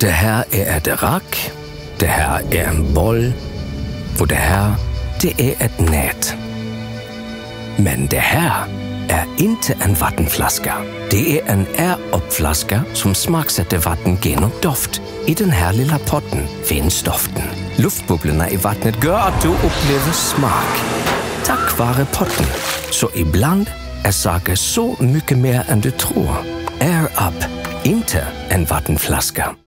Det her er et rak, det her er en boll og det her, det er et nät. Men det her er inte en vattenflaska. Det är en air-up-flaska som smaksätter vatten genom doft. I den här lilla potten finns doften. Luftbubblorna i vattnet gör att du upplever smak. Tack vare potten. Så ibland är saker så mycket mer än du tror. Air Up, inte en vattenflaska.